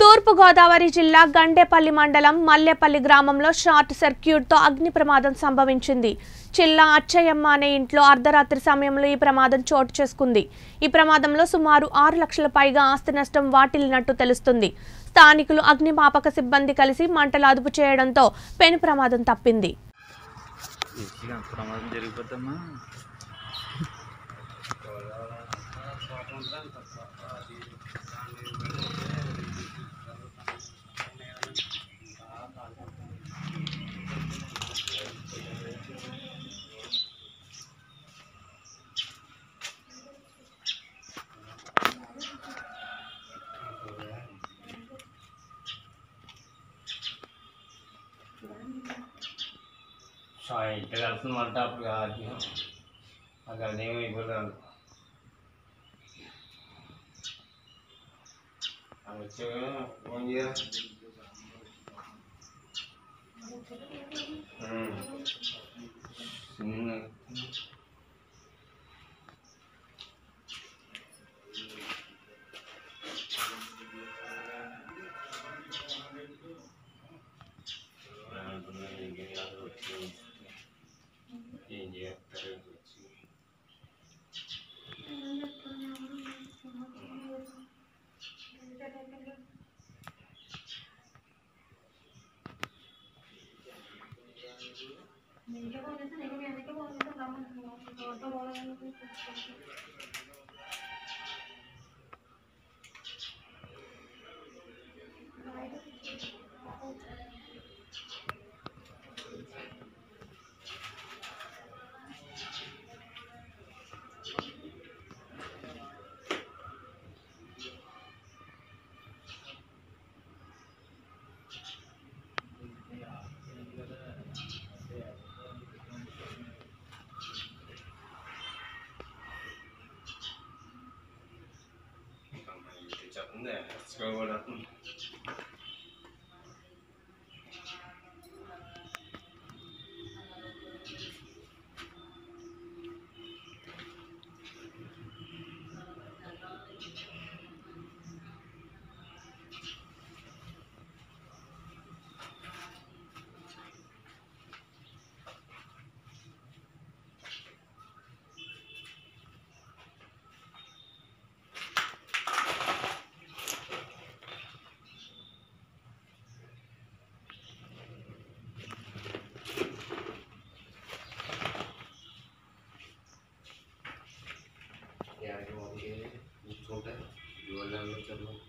తూర్పు గోదావరి జిల్లా గండేపల్లి మండలం మల్లెపల్లి గ్రామంలో షార్ట్ సర్క్యూట్తో అగ్ని ప్రమాదం సంభవించింది. చిల్లా అచ్చయ్యమ్మ అనే ఇంట్లో అర్ధరాత్రి సమయంలో ఈ ప్రమాదం చోటు చేసుకుంది. ఈ ప్రమాదంలో సుమారు 6 లక్షల పైగా ఆస్తి నష్టం వాటిల్లినట్టు తెలుస్తుంది. స్థానికులు అగ్నిమాపక సిబ్బంది కలిసి మంటలు అదుపు చేయడంతో పెను ప్రమాదం తప్పింది. ఇంటి కలుపుతున్నమాట అప్పుడు అక్కడ ఏమి అయిపోతాను వచ్చే ఫోన్ చేయ ఏం చేస్తారు 네, 수고하셨습니다. छोटा है